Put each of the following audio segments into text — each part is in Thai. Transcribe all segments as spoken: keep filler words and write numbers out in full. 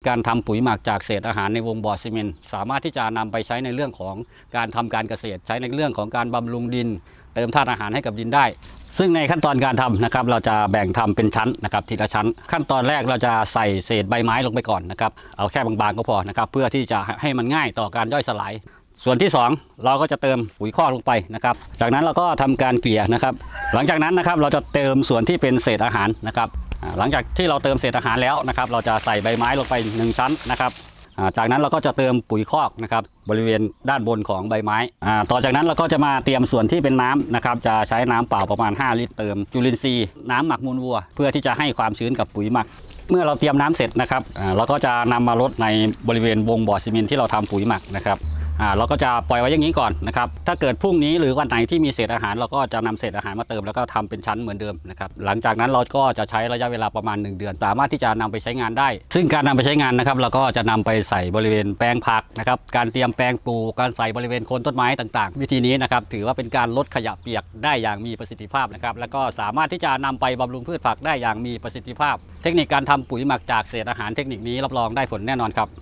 การทำปุ๋ยหมักจากเศษอาหารในวงบ่อซีเมนต์สามารถที่จะนำไปใช้ในเรื่องของการทำการเกษตรใช้ในเรื่องของการบำรุงดินเติมธาตุอาหารให้กับดินได้ซึ่งในขั้นตอนการทำนะครับเราจะแบ่งทำเป็นชั้นนะครับทีละชั้นขั้นตอนแรกเราจะใส่เศษใบไม้ลงไปก่อนนะครับเอาแค่บางๆก็พอนะครับเพื่อที่จะให้มันง่ายต่อการย่อยสลายส่วนที่สองเราก็จะเติมปุ๋ยคอกลงไปนะครับจากนั้นเราก็ทำการเกลี่ยนะครับหลังจากนั้นนะครับเราจะเติมส่วนที่เป็นเศษอาหารนะครับหลังจากที่เราเติมเศษอาหารแล้วนะครับเราจะใส่ใบไม้ลงไปหนึ่งชั้นนะครับจากนั้นเราก็จะเติมปุ๋ยคอกนะครับบริเวณด้านบนของใบไม้ต่อจากนั้นเราก็จะมาเตรียมส่วนที่เป็นน้ำนะครับจะใช้น้ำเปล่าประมาณห้าลิตรเติมจุลินทรีย์น้ำหมักมูลวัวเพื่อที่จะให้ความชื้นกับปุ๋ยหมักเมื่อเราเตรียมน้ำเสร็จนะครับเราก็จะนำมาลดในบริเวณวงบ่อซีเมนต์ที่เราทำปุ๋ยหมักนะครับอ่าเราก็จะปล่อยไว้อย่างนี้ก่อนนะครับถ้าเกิดพรุ่งนี้หรือวันไหนที่มีเศษอาหารเราก็จะนำเศษอาหารมาเติมแล้วก็ทำเป็นชั้นเหมือนเดิมนะครับหลังจากนั้นเราก็จะใช้ระยะเวลาประมาณหนึ่งเดือนสามารถที่จะนำไปใช้งานได้ซึ่งการนำไปใช้งานนะครับเราก็จะนำไปใส่บริเวณแปลงผักนะครับการเตรียมแปลงปลูกการใส่บริเวณโคนต้นไม้ต่างๆวิธีนี้นะครับถือว่าเป็นการลดขยะเปียกได้อย่างมีประสิทธิภาพนะครับแล้วก็สามารถที่จะนำไปบำรุงพืชผักได้อย่างมีประสิทธิภาพเทคนิคการทำปุ๋ยหมักจากเศษอาหารเทคนิคนี้รับรองได้ผลแน่นอนครับ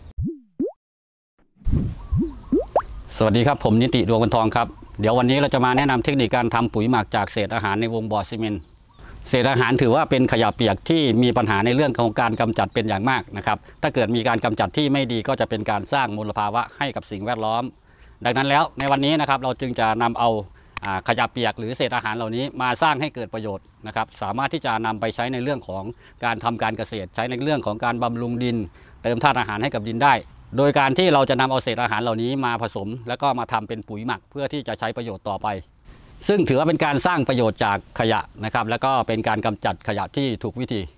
สวัสดีครับผมนิติดวงวันทองครับเดี๋ยววันนี้เราจะมาแนะนำเทคนิคการทำปุ๋ยหมักจากเศษอาหารในวงบ่อซีเมนต์เศษอาหารถือว่าเป็นขยะเปียกที่มีปัญหาในเรื่องของการกำจัดเป็นอย่างมากนะครับถ้าเกิดมีการกำจัดที่ไม่ดีก็จะเป็นการสร้างมลภาวะให้กับสิ่งแวดล้อมดังนั้นแล้วในวันนี้นะครับเราจึงจะนำเอาขยะเปียกหรือเศษอาหารเหล่านี้มาสร้างให้เกิดประโยชน์นะครับสามารถที่จะนำไปใช้ในเรื่องของการทำการเกษตรใช้ในเรื่องของการบำรุงดินเติมธาตุอาหารให้กับดินได้โดยการที่เราจะนำเอาเศษอาหารเหล่านี้มาผสมแล้วก็มาทำเป็นปุ๋ยหมักเพื่อที่จะใช้ประโยชน์ต่อไปซึ่งถือว่าเป็นการสร้างประโยชน์จากขยะนะครับแล้วก็เป็นการกำจัดขยะที่ถูกวิธี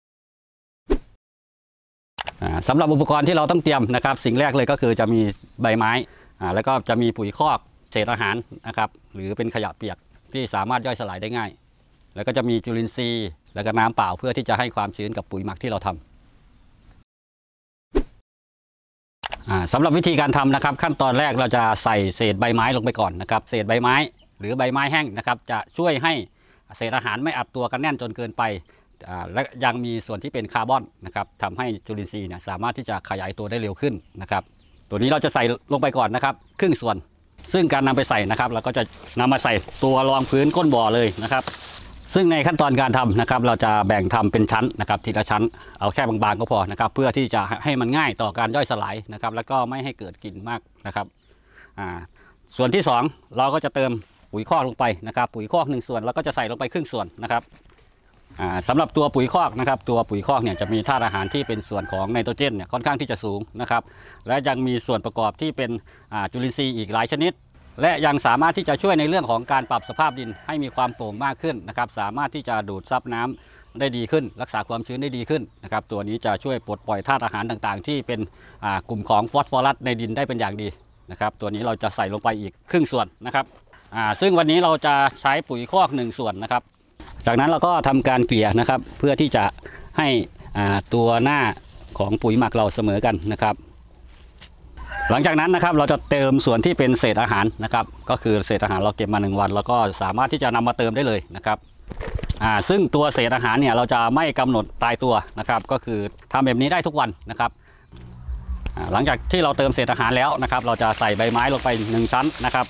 สำหรับอุปกรณ์ที่เราต้องเตรียมนะครับสิ่งแรกเลยก็คือจะมีใบไม้แล้วก็จะมีปุ๋ยคอกเศษอาหารนะครับหรือเป็นขยะเปียกที่สามารถย่อยสลายได้ง่ายแล้วก็จะมีจุลินทรีย์แล้วก็น้ำเปล่าเพื่อที่จะให้ความชื้นกับปุ๋ยหมักที่เราทำสำหรับวิธีการทำนะครับขั้นตอนแรกเราจะใส่เศษใบไม้ลงไปก่อนนะครับเศษใบไม้หรือใบไม้แห้งนะครับจะช่วยให้เศษอาหารไม่อัดตัวกันแน่นจนเกินไปและยังมีส่วนที่เป็นคาร์บอนนะครับทำให้จุลินทรีย์เนี่ยสามารถที่จะขยายตัวได้เร็วขึ้นนะครับตัวนี้เราจะใส่ลงไปก่อนนะครับครึ่งส่วนซึ่งการนำไปใส่นะครับเราก็จะนำมาใส่ตัวรองพื้นก้นบ่อเลยนะครับซึ่งในขั้นตอนการทำนะครับเราจะแบ่งทำเป็นชั้นนะครับทีละชั้นเอาแค่บางๆก็พอนะครับเพื่อที่จะให้มันง่ายต่อการย่อยสลายนะครับแล้วก็ไม่ให้เกิดกลิ่นมากนะครับอ่าส่วนที่สองเราก็จะเติมปุ๋ยคอกลงไปนะครับปุ๋ยคอกหนึ่งส่วนเราก็จะใส่ลงไปครึ่งส่วนนะครับอ่าสำหรับตัวปุ๋ยคอกนะครับตัวปุ๋ยคอกเนี่ยจะมีธาตุอาหารที่เป็นส่วนของไนโตรเจนเนี่ยค่อนข้างที่จะสูงนะครับและยังมีส่วนประกอบที่เป็นอ่าจุลินทรีย์อีกหลายชนิดและยังสามารถที่จะช่วยในเรื่องของการปรับสภาพดินให้มีความโปร่งมากขึ้นนะครับสามารถที่จะดูดซับน้ำได้ดีขึ้นรักษาความชื้นได้ดีขึ้นนะครับตัวนี้จะช่วยปลดปล่อยธาตุอาหารต่างๆที่เป็นกลุ่มของฟอสฟอรัสในดินได้เป็นอย่างดีนะครับตัวนี้เราจะใส่ลงไปอีกครึ่งส่วนนะครับซึ่งวันนี้เราจะใช้ปุ๋ยคอกหนึ่งส่วนนะครับจากนั้นเราก็ทำการเกลี่ยนะครับเพื่อที่จะให้ตัวหน้าของปุ๋ยหมักเราเสมอกันนะครับหลังจากนั้นนะครับเราจะเติมส่วนที่เป็นเศษอาหารนะครับก็คือเศษอาหารเราเก็บมาหนึ่งวันแล้วก็สามารถที่จะนำมาเติมได้เลยนะครับอ่าซึ่งตัวเศษอาหารเนี่ยเราจะไม่กำหนดตายตัวนะครับก็คือทำแบบนี้ได้ทุกวันนะครับหลังจากที่เราเติมเศษอาหารแล้วนะครับเราจะใส่ใบไม้ลงไปหนึ่งชั้นนะครับ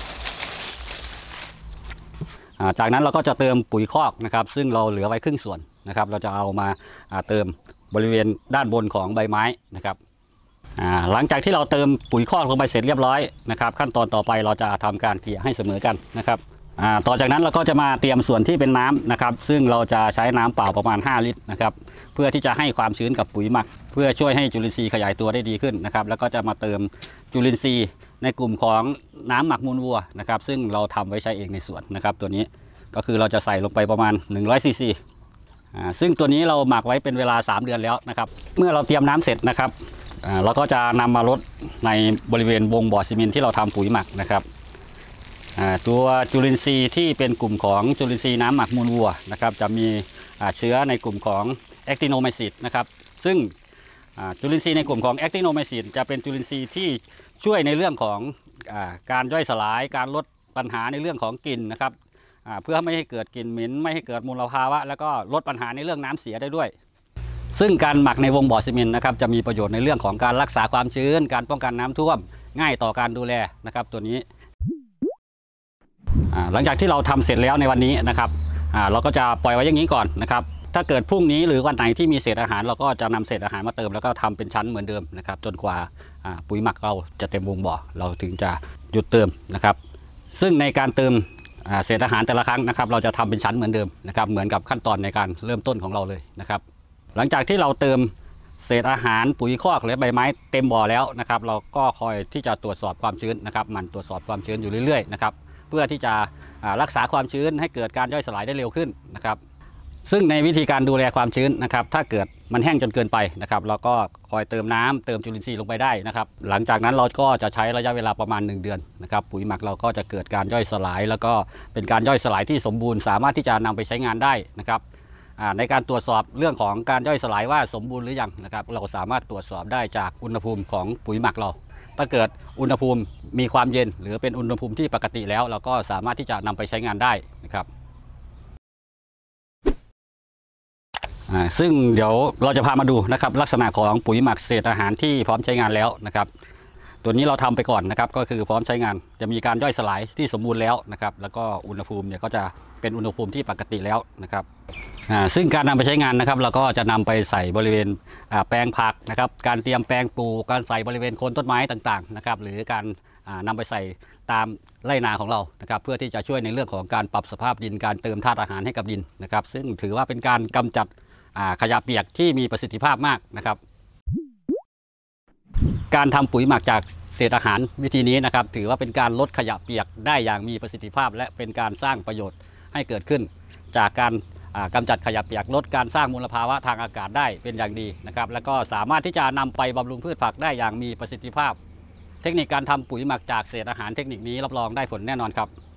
จากนั้นเราก็จะเติมปุ๋ยคอกนะครับซึ่งเราเหลือไว้ครึ่งส่วนนะครับเราจะเอามาเติมบริเวณด้านบนของใบไม้นะครับหลังจากที่เราเติมปุ๋ยคอกลงไปเสร็จเรียบร้อยนะครับขั้นตอนต่อไปเราจะทำการเกลี่ยให้เสมอกันนะครับต่อจากนั้นเราก็จะมาเตรียมส่วนที่เป็นน้ำนะครับซึ่งเราจะใช้น้ำเปล่าประมาณห้าลิตรนะครับเพื่อที่จะให้ความชื้นกับปุ๋ยหมักเพื่อช่วยให้จุลินทรีย์ขยายตัวได้ดีขึ้นนะครับแล้วก็จะมาเติมจุลินทรีย์ในกลุ่มของน้ำหมักมูลวัวนะครับซึ่งเราทำไว้ใช้เองในสวนนะครับตัวนี้ก็คือเราจะใส่ลงไปประมาณหนึ่งร้อยซีซีซึ่งตัวนี้เราหมักไว้เป็นเวลาสามเดือนแล้วนะครับเมื่อเราเตรียมน้ำเสร็จนะครับเราก็จะนำมาลดในบริเวณวงบ่อซีเมนต์ที่เราทำปุ๋ยหมักนะครับตัวจุลินทรีย์ที่เป็นกลุ่มของจุลินทรีย์น้ำหมักมูลวัวนะครับจะมีเชื้อในกลุ่มของแอคติโนไมซิสนะครับซึ่งจุลินทรีย์ในกลุ่มของแอคติโนไมซิสจะเป็นจุลินทรีย์ที่ช่วยในเรื่องของการย่อยสลายการลดปัญหาในเรื่องของกลิ่นนะครับเพื่อไม่ให้เกิดกลิ่นเหม็นไม่ให้เกิดมลภาวะแล้วก็ลดปัญหาในเรื่องน้ำเสียได้ด้วยซึ่งการหมักในวงบ่อซีเมนต์นะครับจะมีประโยชน์ในเรื่องของการรักษาความชื้นการป้องกันน้ำท่วมง่ายต่อการดูแลนะครับตัวนี้หลังจากที่เราทำเสร็จแล้วในวันนี้นะครับเราก็จะปล่อยไว้อย่างนี้ก่อนนะครับถ้าเกิดพรุ่งนี้หรือวันไหนที่มีเศษอาหารเราก็จะนำเศษอาหารมาเติมแล้วก็ทำเป็นชั้นเหมือนเดิมนะครับจนกว่าปุ๋ยหมักเราจะเต็มวงบ่อเราถึงจะหยุดเติมนะครับซึ่งในการเติมเศษอาหารแต่ละครั้งนะครับเราจะทำเป็นชั้นเหมือนเดิมนะครับเหมือนกับขั้นตอนในการเริ่มต้นของเราเลยนะครับหลังจากที่เราเติมเศษอาหารปุ๋ยคอกหรือใบไม้เต็มบ่อแล้วนะครับเราก็คอยที่จะตรวจสอบความชื้นนะครับมันตรวจสอบความชื้นอยู่เรื่อยๆนะครับเพื่อที่จะรักษาความชื้นให้เกิดการย่อยสลายได้เร็วขึ้นนะครับซึ่งในวิธีการดูแลความชื้นนะครับถ้าเกิดมันแห้งจนเกินไปนะครับเราก็คอยเติมน้ำเติมจุลินทรีย์ลงไปได้นะครับหลังจากนั้นเราก็จะใช้ระยะเวลาประมาณหนึ่งเดือนนะครับปุ๋ยหมักเราก็จะเกิดการย่อยสลายแล้วก็เป็นการย่อยสลายที่สมบูรณ์สามารถที่จะนำไปใช้งานได้นะครับในการตรวจสอบเรื่องของการย่อยสลายว่าสมบูรณ์หรือยังนะครับเราสามารถตรวจสอบได้จากอุณหภูมิของปุ๋ยหมักเราถ้าเกิดอุณหภูมิมีความเย็นหรือเป็นอุณหภูมิที่ปกติแล้วเราก็สามารถที่จะนำไปใช้งานได้นะครับซึ่งเดี๋ยวเราจะพามาดูนะครับลักษณะของปุ๋ยหมักเศษอาหารที่พร้อมใช้งานแล้วนะครับตัวนี้เราทำไปก่อนนะครับก็คือพร้อมใช้งานจะมีการย่อยสลายที่สมบูรณ์แล้วนะครับแล้วก็อุณหภูมิเนี่ยก็จะเป็นอุณหภูมิที่ปกติแล้วนะครับซึ่งการนำไปใช้งานนะครับเราก็จะนำไปใส่บริเวณแปลงผักนะครับการเตรียมแปลงปลูกการใส่บริเวณโคนต้นไม้ต่างๆนะครับหรือการนำไปใส่ตามไร่นาของเรานะครับเพื่อที่จะช่วยในเรื่องของการปรับสภาพดินการเติมธาตุอาหารให้กับดินนะครับซึ่งถือว่าเป็นการกำจัดขยะเปียกที่มีประสิทธิภาพมากนะครับการทำปุ๋ยหมักจากเศษอาหารวิธีนี้นะครับถือว่าเป็นการลดขยะเปียกได้อย่างมีประสิทธิภาพและเป็นการสร้างประโยชน์ให้เกิดขึ้นจากการกำจัดขยะเปียกลดการสร้างมลภาวะทางอากาศได้เป็นอย่างดีนะครับแล้วก็สามารถที่จะนำไปบำรุงพืชผักได้อย่างมีประสิทธิภาพเทคนิคการทำปุ๋ยหมักจากเศษอาหารเทคนิคนี้รับรองได้ผลแน่นอนครับ